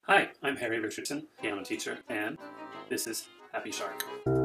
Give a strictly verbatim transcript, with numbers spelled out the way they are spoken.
Hi, I'm Harry Richardson, piano teacher, and this is Happy Shark.